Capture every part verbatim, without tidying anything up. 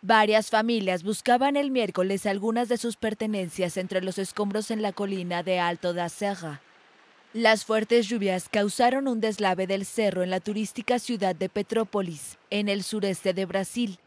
Varias familias buscaban el miércoles algunas de sus pertenencias entre los escombros en la colina de Alto da Serra. Las fuertes lluvias causaron un deslave del cerro en la turística ciudad de Petrópolis, en el sureste de Brasil.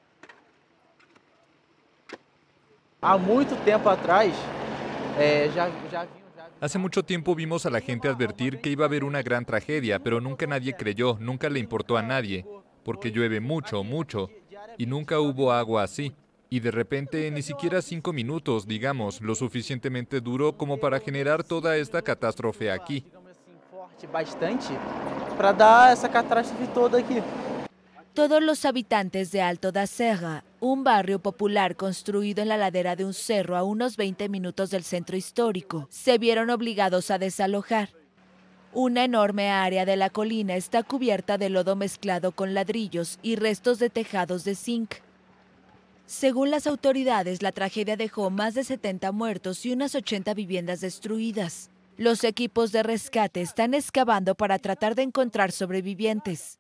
Há muito tempo atrás, eh, já, já... Hace mucho tiempo vimos a la gente advertir que iba a haber una gran tragedia, pero nunca nadie creyó, nunca le importó a nadie, porque llueve mucho, mucho, y nunca hubo agua así. Y de repente, ni siquiera cinco minutos, digamos, lo suficientemente duro como para generar toda esta catástrofe aquí. Bastante para dar esa catástrofe toda aquí. Todos los habitantes de Alto da Serra, un barrio popular construido en la ladera de un cerro a unos veinte minutos del centro histórico, se vieron obligados a desalojar. Una enorme área de la colina está cubierta de lodo mezclado con ladrillos y restos de tejados de zinc. Según las autoridades, la tragedia dejó más de setenta muertos y unas ochenta viviendas destruidas. Los equipos de rescate están excavando para tratar de encontrar sobrevivientes.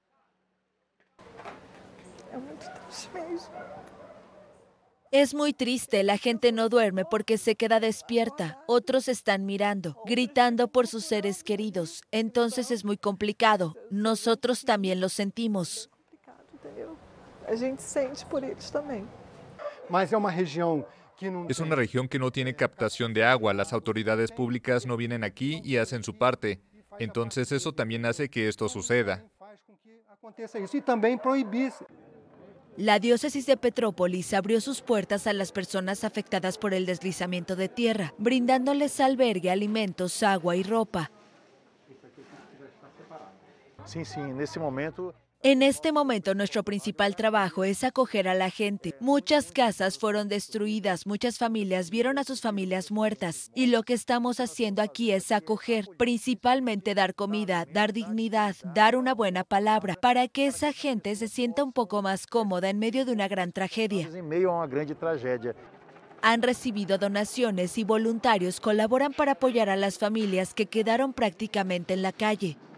Es muy triste, la gente no duerme porque se queda despierta, otros están mirando, gritando por sus seres queridos, entonces es muy complicado, nosotros también lo sentimos. Es una región que no tiene captación de agua, las autoridades públicas no vienen aquí y hacen su parte, entonces eso también hace que esto suceda. La diócesis de Petrópolis abrió sus puertas a las personas afectadas por el deslizamiento de tierra, brindándoles albergue, alimentos, agua y ropa. Sí, sí, en este momento... En este momento nuestro principal trabajo es acoger a la gente. Muchas casas fueron destruidas, muchas familias vieron a sus familias muertas y lo que estamos haciendo aquí es acoger, principalmente dar comida, dar dignidad, dar una buena palabra para que esa gente se sienta un poco más cómoda en medio de una gran tragedia. En medio a una gran tragedia. Han recibido donaciones y voluntarios colaboran para apoyar a las familias que quedaron prácticamente en la calle.